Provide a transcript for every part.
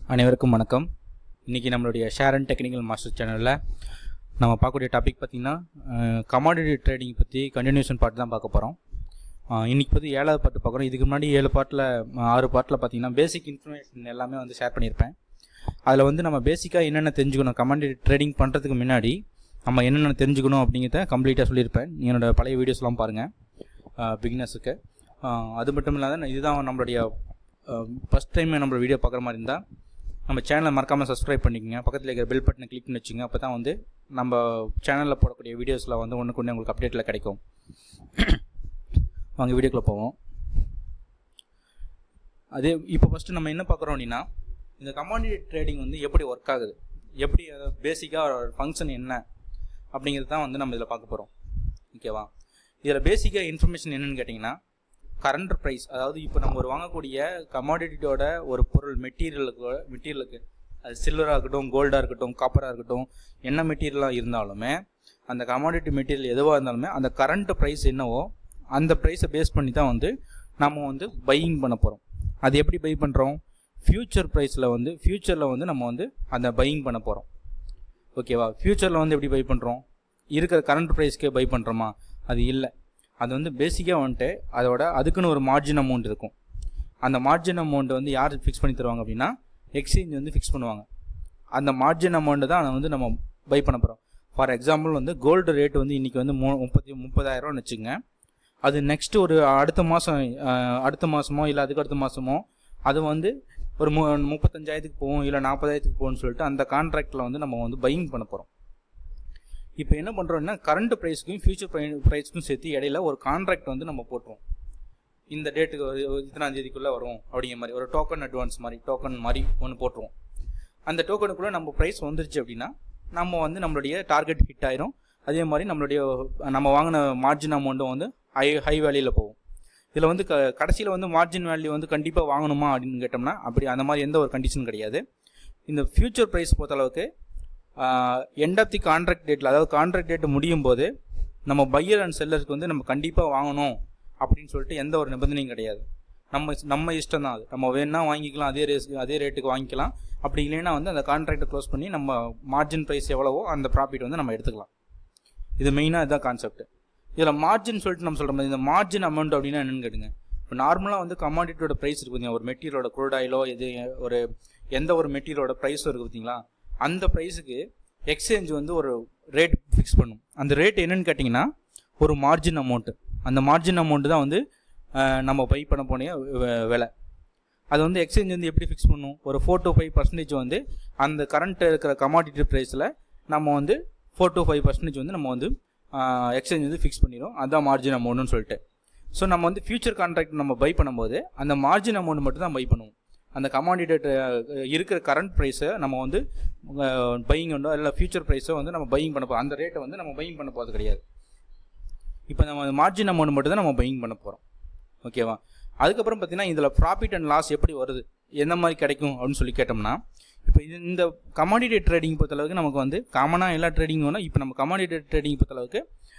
அனைவருக்கும் வணக்கம். இன்றைக்கி நம்மளுடைய ஷேர் அண்ட் டெக்னிக்கல் மாஸ்டர் சேனலில் நம்ம பார்க்கக்கூடிய டாபிக் பார்த்திங்கன்னா கமாடிட்டி ட்ரேடிங் பற்றி கண்டினியூஷன் பார்ட் தான் பார்க்க போகிறோம். இன்றைக்கி பற்றி 7வது பார்ட்டு பார்க்குறோம். இதுக்கு முன்னாடி 6 பார்ட்டில் பார்த்திங்கன்னா பேசிக் இன்ஃபர்மேஷன் எல்லாமே வந்து ஷேர் பண்ணியிருப்பேன். அதில் வந்து நம்ம பேசிக்காக என்னென்ன தெரிஞ்சுக்கணும், கமாடிட்டி ட்ரேடிங் பண்ணுறதுக்கு முன்னாடி நம்ம என்னென்ன தெரிஞ்சுக்கணும் அப்படிங்கிறத கம்ப்ளீட்டாக சொல்லியிருப்பேன். என்னோடய பழைய வீடியோஸ்லாம் பாருங்கள் பிகினர்ஸுக்கு. அது மட்டும் இல்லாத இதுதான் நம்மளுடைய ஃபஸ்ட் டைம் நம்மளோட வீடியோ பார்க்குற மாதிரி இருந்தால் நம்ம சேனலை மறக்காமல் சப்ஸ்கிரைப் பண்ணிக்கோங்க. பக்கத்தில் இருக்கிற பெல் பட்டனை கிளிக் பண்ணி வச்சுங்க. அப்போ தான் வந்து நம்ம சேனலில் போடக்கூடிய வீடியோஸில் வந்து ஒன்றுக்கு ஒன்று உங்களுக்கு அப்டேட்டில் கிடைக்கும். வாங்க வீடியோக்குள்ளே போவோம். அதே இப்போ ஃபஸ்ட்டு நம்ம என்ன பார்க்குறோம் அப்படின்னா, இந்த கமாடிட்டி ட்ரேடிங் வந்து எப்படி ஒர்க் ஆகுது, எப்படி பேசிக்காக ஃபங்க்ஷன் என்ன அப்படிங்கிறது தான் வந்து நம்ம இதில் பார்க்க போகிறோம். ஓகேவா? இதில் பேசிக்காக இன்ஃபர்மேஷன் என்னென்னு கேட்டிங்கன்னா, கரண்ட் ப்ரைஸ், அதாவது இப்போ நம்ம ஒரு வாங்கக்கூடிய கமாடிட்டியோட ஒரு பொருள் மெட்டீரியலுக்கு அது சில்வராக இருக்கட்டும், கோல்டாக இருக்கட்டும், காப்பராக இருக்கட்டும், என்ன மெட்டீரியலாக இருந்தாலுமே அந்த கமாடிட்டி மெட்டீரியல் எதுவாக இருந்தாலுமே அந்த கரண்ட் ப்ரைஸ் என்னவோ அந்த ப்ரைஸை பேஸ் பண்ணி தான் வந்து நம்ம வந்து பையிங் பண்ண போகிறோம். அது எப்படி பை பண்ணுறோம்? ஃப்யூச்சரில் வந்து நம்ம வந்து அந்த பையிங் பண்ண போகிறோம். ஓகேவா? ஃப்யூச்சரில் வந்து எப்படி பை பண்ணுறோம்? இருக்கிற கரண்ட் ப்ரைஸ்க்கே பை பண்ணுறோமா? அது இல்லை. அது வந்து பேசிக்காக வந்துட்டு அதுக்குன்னு ஒரு மார்ஜின் அமௌண்ட் இருக்கும். அந்த மார்ஜின் அமௌண்ட் வந்து யார் ஃபிக்ஸ் பண்ணி தருவாங்க அப்படின்னா, எக்ஸ்சேஞ்ச் வந்து ஃபிக்ஸ் பண்ணுவாங்க. அந்த மார்ஜின் அமௌண்ட்டு தான் வந்து நம்ம பை பண்ண போகிறோம். ஃபார் எக்ஸாம்பிள் வந்து கோல்டு ரேட் வந்து இன்றைக்கி வந்து 30,000 வச்சுங்க. அது நெக்ஸ்ட்டு ஒரு அடுத்த மாதமோ இல்லை அதுக்கு அடுத்த மாதமோ அது வந்து ஒரு 35,000 போகும், இல்லை 40,000 போகும்னு சொல்லிட்டு அந்த கான்ட்ராக்டில் வந்து நம்ம வந்து பையிங் பண்ண போகிறோம். இப்போ என்ன பண்ணுறோம்னா, கரண்ட் ப்ரைஸ்க்கும் ஃபியூச்சர் ப்ரைஸ்க்கும் சேர்த்து இடையில ஒரு கான்ட்ராக்ட் வந்து நம்ம போட்டுருவோம். இந்த டேட்டுக்கு இத்தனாம் தேதிக்குள்ளே வரும் அப்படிங்கிற மாதிரி ஒரு டோக்கன் அட்வான்ஸ் மாதிரி ஒன்று போட்டுருவோம். அந்த டோக்கனுக்குள்ளே நம்ம ப்ரைஸ் வந்துருச்சு அப்படின்னா நம்ம வந்து நம்மளுடைய டார்கெட் ஹிட் ஆயிரும். அதே மாதிரி நம்ம வாங்கின மார்ஜின் அமௌண்ட்டும் வந்து ஹை வேல்யூவில் போகும். இதில் வந்து கடைசியில் வந்து மார்ஜின் வேல்யூ வந்து கண்டிப்பாக வாங்கணுமா அப்படின்னு கேட்டோம்னா அப்படி அந்த மாதிரி எந்த ஒரு கண்டிஷன் கிடையாது. இந்த ஃபியூச்சர் ப்ரைஸ் பொறுத்தளவுக்கு எண்ட் ஆஃப் தி கான்ட்ராக்ட் டேட்டில், அதாவது கான்ட்ராக்ட் டேட் முடியும் போது நம்ம பையர் அண்ட் செல்லருக்கு வந்து நம்ம கண்டிப்பாக வாங்கணும் அப்படின்னு சொல்லிட்டு எந்த ஒரு நிபந்தனையும் கிடையாது. நம்ம இஷ்டம் தான். அது நம்ம வேணா வாங்கிக்கலாம், அதே ரேட்டுக்கு வாங்கிக்கலாம். அப்படி இல்லைன்னா வந்து அந்த கான்ட்ராக்டை க்ளோஸ் பண்ணி நம்ம மார்ஜின் ப்ரைஸ் எவ்வளவோ அந்த ப்ராஃபிட் வந்து நம்ம எடுத்துக்கலாம். இது மெயினாக இதுதான் கான்செப்ட். இதில் மார்ஜின் சொல்லிட்டு நம்ம சொல்கிற மாதிரி இந்த மார்ஜின் அமௌண்ட் அப்படின்னா என்னென்னு கேட்டுங்க. இப்போ நார்மலாக வந்து கமாடிட்டியோட ப்ரைஸ் இருக்குது பார்த்தீங்களா, ஒரு மெட்டீரியலோட க்ரூட் ஆயிலோ எந்த ஒரு மெட்டீரியலோட ப்ரைஸும் இருக்குது பார்த்தீங்களா, அந்த ப்ரைஸுக்கு எக்ஸ்சேஞ்ச் வந்து ஒரு ரேட் ஃபிக்ஸ் பண்ணும். அந்த ரேட் என்னன்னு கேட்டிங்கன்னா ஒரு மார்ஜின் அமௌண்ட்டு. அந்த மார்ஜின் அமௌண்ட்டு தான் வந்து நம்ம பை பண்ண போன விலை. அது வந்து எக்ஸ்சேஞ்ச் வந்து எப்படி ஃபிக்ஸ் பண்ணும்? ஒரு 4 to 5% வந்து அந்த கரண்ட் இருக்கிற கமாடிட்டி ப்ரைஸில் நம்ம வந்து 4 to 5% வந்து நம்ம வந்து எக்ஸ்சேஞ்ச் வந்து ஃபிக்ஸ் பண்ணிடும். அதுதான் மார்ஜின் அமௌண்ட்னு சொல்லிட்டு. ஸோ நம்ம வந்து ஃபியூச்சர் கான்ட்ராக்ட் நம்ம பை பண்ணும்போது அந்த மார்ஜின் அமௌண்ட் மட்டும் தான் பை பண்ணுவோம். அந்த கமாடிட்டி இருக்கிற கரண்ட் ப்ரைஸை நம்ம வந்து பையிங் உண்டோ இல்லை ஃபியூச்சர் ப்ரைஸை வந்து நம்ம பையிங் பண்ண போகிறோம். அந்த ரேட்டை வந்து நம்ம பையிங் பண்ண போகிறது கிடையாது. இப்போ நம்ம மார்ஜின் அமௌண்ட் மட்டும் தான் நம்ம பையிங் பண்ண போகிறோம். ஓகேவா? அதுக்கப்புறம் பார்த்தீங்கன்னா இதில் ப்ராஃபிட் அண்ட் லாஸ் எப்படி வருது, எந்த மாதிரி கிடைக்கும் அப்படின்னு சொல்லி கேட்டோம்னா, இப்போ இந்த கமாடிட்டி ட்ரேடிங் பொறுத்தளவுக்கு நமக்கு வந்து காமனாக எல்லா ட்ரேடிங் வேணும். இப்போ நம்ம கமாடிட்டி ட்ரேடிங் பொறுத்தளவுக்கு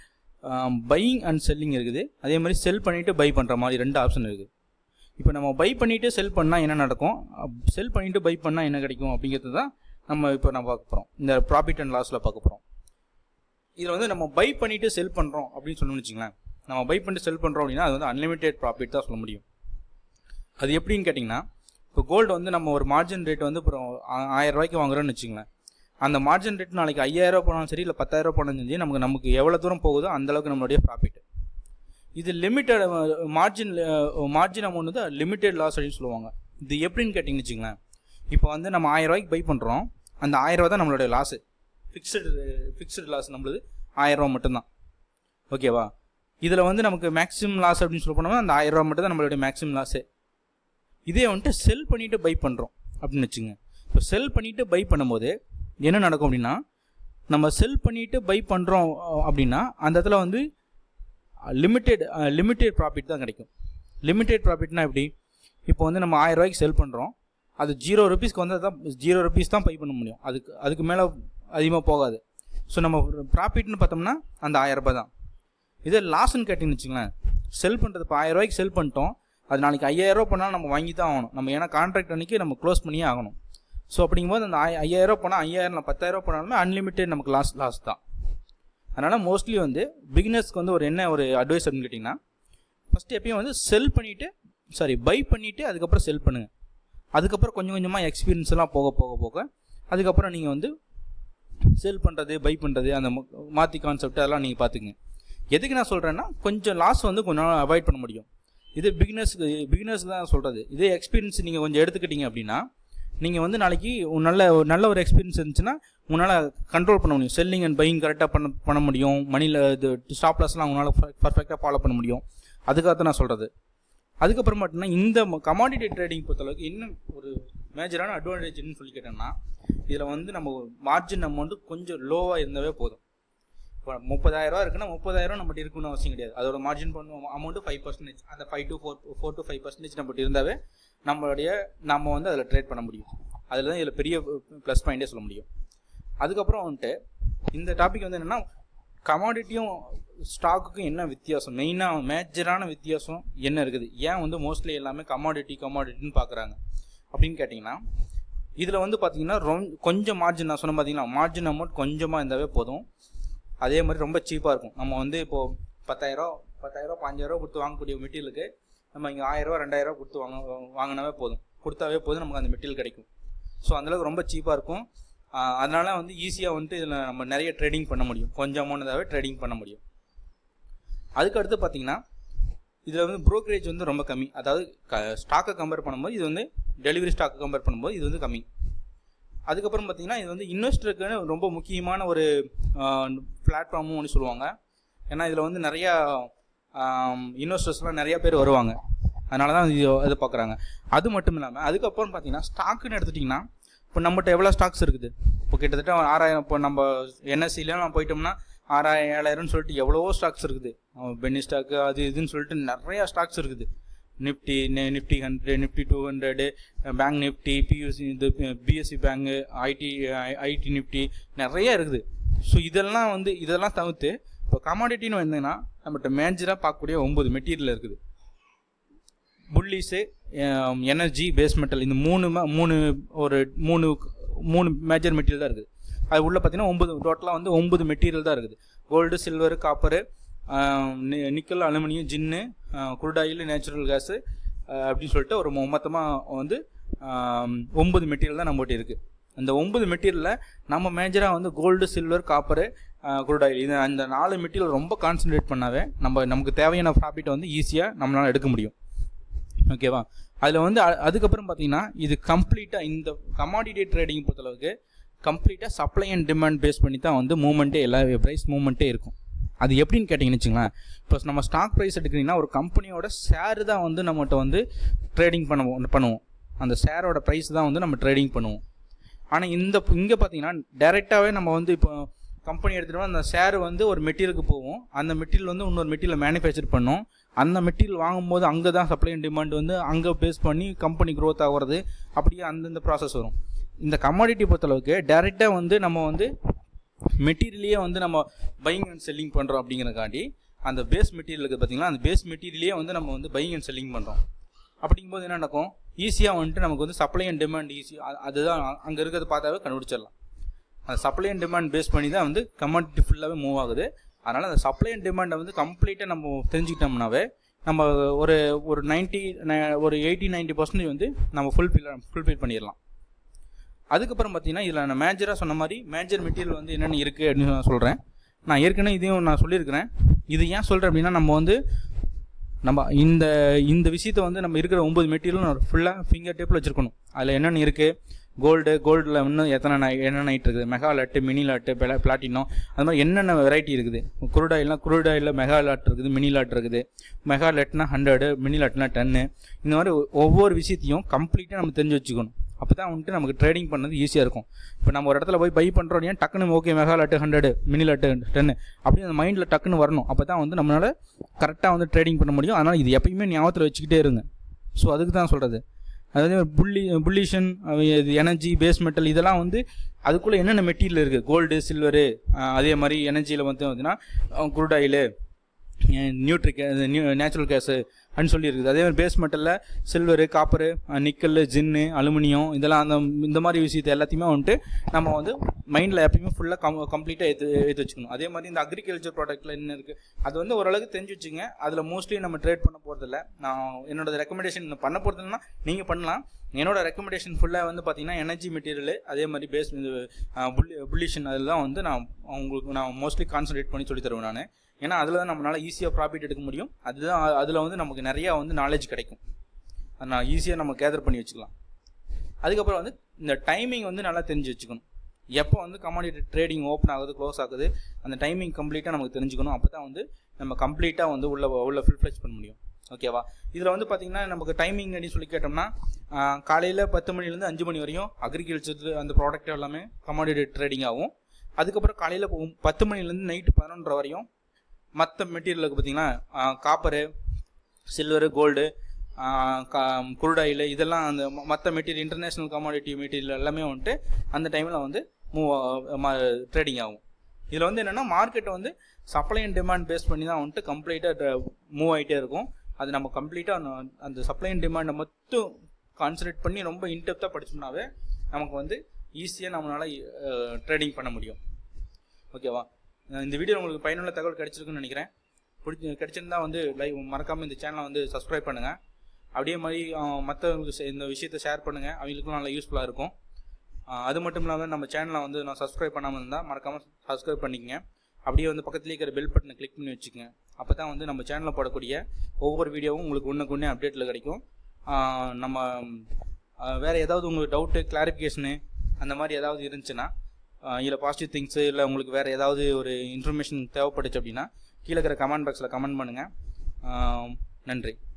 பையிங் அண்ட் செல்லிங் இருக்குது. அதே மாதிரி செல் பண்ணிவிட்டு பை பண்ணுற மாதிரி 2 ஆப்ஷன் இருக்குது. இப்போ நம்ம பை பண்ணிவிட்டு செல் பண்ணால் என்ன நடக்கும், செல் பண்ணிவிட்டு பை பண்ணால் என்ன கிடைக்கும் அப்படிங்கிறது தான் நம்ம பார்க்க போகிறோம். இந்த ப்ராஃபிட் அண்ட் லாஸில் பார்க்க போகிறோம். இதில் வந்து நம்ம பை பண்ணிவிட்டு செல் பண்ணுறோம் அப்படின்னு சொல்லணும்னு வச்சுங்களேன். நம்ம பை பண்ணிட்டு செல் பண்ணுறோம் அப்படின்னா அது வந்து அன்லிமிட்டெட் ப்ராஃபிட் தான் சொல்ல முடியும். அது எப்படின்னு கேட்டிங்கன்னா, இப்போ கோல்டு வந்து நம்ம ஒரு மார்ஜின் ரேட் வந்து இப்போ 1000 ரூபாய்க்கு வாங்குறோன்னு வச்சுங்களேன். அந்த மார்ஜின் ரேட் நாளைக்கு 5000 போனாலும் சரி, இல்லை 10,000 போனாலும் சரி, நமக்கு எவ்வளோ தூரம் போகுதோ அந்தளவுக்கு நம்மளுடைய ப்ராஃபிட். இது லிமிட்டட் மார்ஜின் அமௌண்ட் வந்து லிமிட்டெட் லாஸ் அப்படின்னு சொல்லுவாங்க. இது எப்படின்னு கேட்டிங்கன்னு வச்சுங்களேன். இப்போ வந்து நம்ம 1000 ரூபாய்க்கு பை பண்ணுறோம். அந்த 1000 ரூபா தான் நம்மளுடைய லாஸு. ஃபிக்ஸ்டு லாஸ் நம்மளுது 1000 ரூபா மட்டும்தான். ஓகேவா? இதில் வந்து நமக்கு மேக்ஸிமம் லாஸ் அப்படின்னு சொல்ல போனோம்னா அந்த 1000 ரூபா மட்டும் தான் நம்மளுடைய மேக்ஸிமம் லாஸு. இதே வந்துட்டு செல் பண்ணிவிட்டு பை பண்ணுறோம் அப்படின்னு வச்சுங்க. இப்போ செல் பண்ணிவிட்டு பை பண்ணும்போது என்ன நடக்கும் அப்படின்னா, நம்ம செல் பண்ணிவிட்டு பை பண்ணுறோம் அப்படின்னா அந்த இடத்துல வந்து லிமிட்டெட் ப்ராஃபிட் தான் கிடைக்கும். லிமிட்டெட் ப்ராஃபிட்னா எப்படி? இப்போ வந்து நம்ம 1000 ரூபாய்க்கு செல் பண்ணுறோம். அது 0 ரூபீஸ்க்கு வந்து தான் 0 ரூபீஸ் தான் பை பண்ண முடியும். அதுக்கு மேலே அதிகமாக போகாது. ஸோ நம்ம ப்ராஃபிட்னு பார்த்தோம்னா அந்த 1000 ரூபாய் தான். இதே லாஸ்ன்னு கேட்டிங்கன்னு வச்சுங்களேன், செல் பண்ணுறது இப்போ 1000 ரூபாய்க்கு செல் பண்ணிட்டோம். அது நாளைக்கு 5000 ரூபா பண்ணாலும் நம்ம வாங்கி தான் ஆகணும். நம்ம ஏன்னா கான்ட்ராக்ட் அன்றைக்கி நம்ம க்ளோஸ் பண்ணியே ஆகணும். ஸோ அப்படிங்கும்போது அந்த 5000 போனால் 5000 10,000 போனாலுமே அன்லிமிட்டெட் நமக்கு லாஸ் தான். அதனால் மோஸ்ட்லி வந்து பிகினர்ஸ்க்கு வந்து என்ன ஒரு அட்வைஸ் அப்படின்னு கேட்டிங்கன்னா, ஃபஸ்ட்டு எப்பயும் வந்து பை பண்ணிவிட்டு அதுக்கப்புறம் செல் பண்ணுங்கள். அதுக்கப்புறம் கொஞ்சம் கொஞ்சமாக எக்ஸ்பீரியன்ஸ்லாம் போக அதுக்கப்புறம் நீங்கள் வந்து செல் பண்ணுறது பை பண்ணுறது அந்த மாற்றி கான்செப்ட் அதெல்லாம் நீங்கள் பார்த்துக்குங்க. எதுக்கு நான் சொல்கிறேன்னா, கொஞ்சம் லாஸ் வந்து கொஞ்சம் அவாய்ட் பண்ண முடியும். இது பிகினர்ஸ்க்கு தான் சொல்கிறது. இதே எக்ஸ்பீரியன்ஸ் நீங்கள் கொஞ்சம் எடுத்துக்கிட்டீங்க அப்படின்னா, நீங்கள் வந்து நாளைக்கு நல்ல ஒரு எக்ஸ்பீரியன்ஸ் இருந்துச்சுன்னா உங்களால் கண்ட்ரோல் பண்ண முடியும். செல்லிங் அண்ட் பையிங் கரெக்டாக பண்ண முடியும். மணியில் இது ஸ்டாப் லாஸ்லாம் உங்களால் பர்ஃபெக்டாக ஃபாலோ பண்ண முடியும். அதுக்காக நான் சொல்கிறது. அதுக்கப்புறம் பார்த்தீங்கன்னா, இந்த கமாடிட்டி ட்ரேடிங் பொறுத்தளவுக்கு இன்னும் ஒரு மேஜரான அட்வான்டேஜ்னு சொல்லி கேட்டோம்னா, இதில் வந்து நம்ம மார்ஜின் அமௌண்ட்டு கொஞ்சம் லோவாக இருந்தாவே போதும். இப்போ 30,000 இருக்குன்னா 30,000 நம்மகிட்ட இருக்குன்னு அவசியம் கிடையாது. அதோட மார்ஜின் அமௌண்ட்டு 5%. அந்த 4 to 5% நம்மகிட்ட இருந்தாவே நம்ம வந்து அதில் ட்ரேட் பண்ண முடியும். அதில் தான் இதில் பெரிய ப்ளஸ் பாயிண்டே சொல்ல முடியும். அதுக்கப்புறம் வந்துட்டு இந்த டாபிக் வந்து என்னென்னா, கமாடிட்டியும் ஸ்டாக்குக்கும் என்ன வித்தியாசம், மெயினாக மேஜரான வித்தியாசம் என்ன இருக்குது, ஏன் வந்து மோஸ்ட்லி எல்லாமே கமாடிட்டின்னு பார்க்குறாங்க அப்படின்னு கேட்டிங்கன்னா, இதில் வந்து பார்த்தீங்கன்னா கொஞ்சம் மார்ஜின் நான் சொன்ன பார்த்தீங்கன்னா மார்ஜின் அமௌண்ட் கொஞ்சமாக இருந்தாவே போதும். அதே மாதிரி ரொம்ப சீப்பாக இருக்கும். நம்ம வந்து இப்போது 10,000 15,000 கொடுத்து வாங்கக்கூடிய மெட்டீரியலுக்கு நம்ம இங்கே 1,000 2,000 கொடுத்து வாங்கினாவே கொடுத்தாவே போதும் நமக்கு அந்த மெட்டீரியல் கிடைக்கும். ஸோ அந்தளவுக்கு ரொம்ப சீப்பாக இருக்கும். அதனால வந்து ஈஸியாக வந்துட்டு இதில் நம்ம நிறைய ட்ரேடிங் பண்ண முடியும். கொஞ்சம் அமௌண்ட்டாகவே ட்ரேடிங் பண்ண முடியும். அதுக்கு அடுத்து பார்த்தீங்கன்னா, இதில் வந்து ப்ரோக்கரேஜ் வந்து ரொம்ப கம்மி. அதாவது ஸ்டாக்கை கம்பேர் பண்ணும்போது இது வந்து டெலிவரி ஸ்டாக்கை கம்பேர் பண்ணும்போது இது வந்து கம்மி. அதுக்கப்புறம் பார்த்தீங்கன்னா, இது வந்து இன்வெஸ்டருக்குன்னு ரொம்ப முக்கியமான ஒரு பிளாட்ஃபார்மும் ஒன்று சொல்லுவாங்க. ஏன்னா இதில் வந்து நிறையா இன்வெஸ்டர்ஸ்லாம் நிறையா பேர் வருவாங்க. அதனால தான் இதை பார்க்குறாங்க. அது மட்டும் இல்லாமல் அதுக்கப்புறம் பார்த்தீங்கன்னா, ஸ்டாக்குன்னு எடுத்துட்டிங்கன்னா, இப்போ நம்மகிட்ட எவ்வளோ ஸ்டாக்ஸ் இருக்குது, இப்போ கிட்டத்தட்ட 6,000. இப்போ நம்ம என்எஸ்சிலாம் நம்ம போயிட்டோம்னா 6,000 7,000 சொல்லிட்டு எவ்வளவோ ஸ்டாக்ஸ் இருக்குது. பென்னி ஸ்டாக்கு அது இதுன்னு சொல்லிட்டு நிறையா ஸ்டாக்ஸ் இருக்குது. Nifty 100 Nifty 200 bank Nifty BSC bank IT Nifty நிறைய இருக்குது. ஸோ இதெல்லாம் தவிர்த்து இப்போ கமாடிட்டின்னு வந்தீங்கன்னா நம்மகிட்ட மேஜராக பார்க்கக்கூடிய 9 மெட்டீரியல் இருக்குது. புல்லிஸு, எனர்ஜி, பேஸ் மெட்டல், இந்த மூணு மேஜர் மெட்டீரியல் தான் இருக்குது. அது உள்ள பார்த்தீங்கன்னா டோட்டலாக வந்து 9 மெட்டீரியல் தான் இருக்குது. Gold, silver, copper, nickel, aluminium, zinc, crude oil, natural gas அப்படின்னு சொல்லிட்டு ஒரு மொத்தமாக வந்து 9 மெட்டீரியல் தான் நம்மகிட்ட இருக்குது. அந்த 9 மெட்டீரியலில் நம்ம மேஜராக வந்து gold, silver, copper, crude oil, இது அந்த 4 மெட்டீரியல் ரொம்ப கான்சன்ட்ரேட் பண்ணாவே நமக்கு தேவையான ப்ராஃபிட்டை வந்து ஈஸியாக நம்மளால் எடுக்க முடியும். ஓகேவா? அதில் வந்து அதுக்கப்புறம் பார்த்தீங்கன்னா, இது கம்ப்ளீட்டாக இந்த கமாடிட்டி ட்ரேடிங் பொறுத்தளவுக்கு கம்ப்ளீட்டாக சப்ளை அண்ட் டிமாண்ட் பேஸ் பண்ணி தான் வந்து மூவ்மெண்ட்டே எல்லா ப்ரைஸ் மூவ்மெண்ட்டே இருக்கும். அது எப்படின்னு கேட்டிங்கன்னு வச்சுங்களேன், இப்போ நம்ம ஸ்டாக் ப்ரைஸ் எடுக்கிறீங்கன்னா ஒரு கம்பெனியோட ஷேர் தான் வந்து நம்மகிட்ட வந்து ட்ரேடிங் பண்ணுவோம். அந்த ஷேரோட ப்ரைஸ் தான் வந்து நம்ம ட்ரேடிங் பண்ணுவோம். ஆனால் இங்கே பார்த்தீங்கன்னா டைரெக்டாகவே நம்ம வந்து இப்போ கம்பெனி எடுத்துகிட்டோம்னா அந்த ஷேர் வந்து ஒரு மெட்டீரியலுக்கு போகும். அந்த மெட்டீரியல் வந்து இன்னொரு மெட்டீரியலை மேனுஃபேக்சர் பண்ணும். அந்த மெட்டீரியல் வாங்கும்போது அங்கே தான் சப்ளை அண்ட் டிமாண்ட் வந்து அங்கே பேஸ் பண்ணி கம்பெனி க்ரோத் ஆகிறது, அப்படியே அந்தந்த ப்ராசஸ் வரும். இந்த கமாடிட்டி பொறுத்தளவுக்கு டைரெக்டாக வந்து நம்ம வந்து மெட்டீரியலையே வந்து நம்ம பையிங் அண்ட் செல்லிங் பண்ணுறோம். அப்படிங்கிறக்காண்டி அந்த பேஸ் மெட்டீரியலுக்கு பார்த்தீங்கன்னா அந்த பேஸ் மெட்டீரியலையே வந்து நம்ம வந்து பையிங் அண்ட் செல்லிங் பண்ணுறோம். அப்படிங்கும்போது என்ன நடக்கும், ஈஸியாக வந்துட்டு நமக்கு வந்து சப்ளை அண்ட் டிமாண்ட் அதுதான் அங்கே இருக்கிறத பார்த்தாவே கண்டுபிடிச்சிடலாம். அந்த சப்ளை அண்ட் டிமாண்ட் பேஸ் பண்ணி தான் வந்து கமாடிட்டி ஃபுல்லாகவே மூவ் ஆகுது. அதனால் அந்த சப்ளை அண்ட் டிமாண்டை வந்து கம்ப்ளீட்டாக நம்ம தெரிஞ்சுக்கிட்டோம்னாவே நம்ம ஒரு 80-90% வந்து நம்ம ஃபுல்ஃபில் பண்ணிடலாம். அதுக்கப்புறம் பார்த்தீங்கன்னா, இதில் நான் மேஜராக சொன்ன மாதிரி மேஜர் மெட்டீரியல் வந்து என்னென்ன இருக்குது அப்படின்னு நான் சொல்கிறேன். நான் ஏற்கனவே இதையும் நான் சொல்லியிருக்கிறேன். இது ஏன் சொல்கிறேன் அப்படின்னா, நம்ம இந்த விஷயத்தை வந்து நம்ம இருக்கிற 9 மெட்டீரியலும் ஃபுல்லாக ஃபிங்கர் டேப்பில் வச்சுருக்கணும். அதில் என்னென்ன இருக்குது, கோல்டில் இன்னும் என்னென்ன நைட் இருக்குது, mega lot, mini lot, platinum, அது மாதிரி என்னென்ன வெரைட்டி இருக்குது. குரூட் ஆயிலில் மெகா லாட் இருக்குது, மினி லாட் இருக்குது. மெகா லாட்னா 100, மினி லாட்னா 10. இந்த மாதிரி ஒவ்வொரு விஷயத்தையும் கம்ப்ளீட்டாக நம்ம தெரிஞ்சு வச்சுக்கணும். அப்போ தான் வந்துட்டு நமக்கு ட்ரேடிங் பண்ணது ஈஸியாக இருக்கும். இப்போ நம்ம ஒரு இடத்துல போய் பை பண்ணுறோம் அப்படின்னா டக்குன்னு okay mega lot 100, mini lot 10 அப்படி அந்த மைண்டில் டக்குன்னு வரணும். அப்போ தான் வந்து நம்மளால் கரெக்டாக வந்து ட்ரேடிங் பண்ண முடியும். அதனால் இது எப்பயுமே ஞாபகத்தில் வச்சுக்கிட்டே இருங்க. ஸோ அதுக்கு தான் சொல்கிறது. அதாவது புல்லிஷன், எனர்ஜி, பேஸ் மெட்டல், இதெல்லாம் வந்து அதுக்குள்ளே என்னென்ன மெட்டீரியல் இருக்குது, கோல்டு, சில்வரு, அதே மாதிரி எனர்ஜியில் வந்து பார்த்தீங்கன்னா குரூட் ஆயிலு, நேச்சுரல் கேஸு, அப்படின்னு சொல்லியிருக்குது. அதே மாதிரி பேஸ் மெட்டலில் silver, copper, nickel, zinc, aluminium இதெல்லாம் இந்த மாதிரி விஷயத்தை எல்லாத்தையுமே வந்துட்டு நம்ம வந்து மைண்டில் எப்பயுமே ஃபுல்லாக கம்ப்ளீட்டாக எடுத்து வச்சுக்கணும். அதே மாதிரி இந்த அக்ரிகல்ச்சர் ப்ராடக்ட்டில் என்ன இருக்குது அது வந்து ஓரளவுக்கு தெரிஞ்சு வச்சுங்க. அதில் மோஸ்ட்லி நம்ம ட்ரேட் பண்ண போகிறதில்ல. நான் என்னோட ரெக்கமெண்டேஷன் பண்ண போகிறதுனா நீங்கள் பண்ணலாம். என்னோட ரெக்கமெண்டேஷன் ஃபுல்லாக வந்து பார்த்தீங்கன்னா எனர்ஜி மெட்டீரியல், அதே மாதிரி பேஸ் புல்லிஷன் அதெல்லாம் வந்து நான் மோஸ்ட்லி கான்சன்ட்ரேட் பண்ணி சொல்லி தருவேன் நான். ஏன்னா அதில் தான் நம்மளால் ஈஸியாக ப்ராஃபிட் எடுக்க முடியும். அதில் வந்து நமக்கு நிறையா வந்து நாலேஜ் கிடைக்கும். அதை நான் ஈஸியாக நம்ம கேதர் பண்ணி வச்சுக்கலாம். அதுக்கப்புறம் வந்து இந்த டைமிங் வந்து நல்லா தெரிஞ்சு வச்சுக்கணும். எப்போ வந்து கமாடிட்டி ட்ரேடிங் ஓப்பன் ஆகுது, க்ளோஸ் ஆகுது, அந்த டைமிங் கம்ப்ளீட்டாக நமக்கு தெரிஞ்சுக்கணும். அப்போ தான் வந்து நம்ம கம்ப்ளீட்டாக வந்து உள்ள ஃபுல் ஃப்ளெக்ஸ் பண்ண முடியும். ஓகேவா? இதில் வந்து பார்த்திங்கன்னா நமக்கு டைமிங் அப்படின்னு சொல்லி கேட்டோம்னா காலையில் 10 மணிலேருந்து 5 மணி வரையும் அக்ரிகல்ச்சர் அந்த ப்ராடக்ட் எல்லாமே கமாடிட்டி ட்ரேடிங் ஆகும். அதுக்கப்புறம் காலையில் 10 மணிலேருந்து நைட்டு 11:30 வரையும் மற்ற மெட்டீரியலுக்கு பார்த்திங்கன்னா காப்பரு, சில்வரு, கோல்டு, குருடாயில் இதெல்லாம் அந்த மற்ற மெட்டீரியல் இன்டர்நேஷ்னல் கமாடிட்டி மெட்டீரியல் எல்லாமே வந்துட்டு அந்த டைமில் வந்து ட்ரேடிங் ஆகும். இதில் வந்து என்னென்னா மார்க்கெட்டை வந்து சப்ளை அண்ட் டிமாண்ட் பேஸ் பண்ணி தான் வந்துட்டு கம்ப்ளீட்டாக மூவ் ஆகிட்டே இருக்கும். அது நம்ம கம்ப்ளீட்டாக அந்த சப்ளை அண்ட் டிமாண்டை மட்டும் கான்சன்ட்ரேட் பண்ணி ரொம்ப இன்டெப்த்தாக படிச்சோம்னாவே நமக்கு வந்து ஈஸியாக நம்மளால் ட்ரேடிங் பண்ண முடியும். ஓகேவா? இந்த வீடியோ உங்களுக்கு பயனுள்ள தகவல் கிடைச்சிருக்குன்னு நினைக்கிறேன். கிடைச்சிருந்தா வந்து மறக்காமல் இந்த சேனலை வந்து சப்ஸ்கிரைப் பண்ணுங்கள். அப்படியே மாதிரி மற்றவங்களுக்கு இந்த விஷயத்தை ஷேர் பண்ணுங்கள். அவங்களுக்கும் நல்லா யூஸ்ஃபுல்லாக இருக்கும். அது மட்டும் இல்லாமல் நம்ம சேனலை வந்து நான் சப்ஸ்கிரைப் பண்ணாமல் இருந்தால் மறக்காமல் சப்ஸ்கிரைப் பண்ணிக்கங்க. அப்படியே வந்து பக்கத்துலேயே இருக்கிற பெல் பட்டனை கிளிக் பண்ணி வச்சுக்கோங்க. அப்போ தான் வந்து நம்ம சேனலில் போடக்கூடிய ஒவ்வொரு வீடியோவும் உங்களுக்கு ஒன்றுக்கு அப்டேட்டில் கிடைக்கும். நம்ம வேறு ஏதாவது உங்களுக்கு டவுட்டு, கிளாரிஃபிகேஷனு அந்த மாதிரி ஏதாவது இருந்துச்சுன்னா, இல்லை பாசிட்டிவ் திங்ஸு, இல்லை உங்களுக்கு வேறு ஏதாவது ஒரு இன்ஃபர்மேஷன் தேவைப்பட்டுச்சு அப்படின்னா கீழே இருக்கிற கமெண்ட் பாக்ஸில் கமெண்ட் பண்ணுங்கள். நன்றி.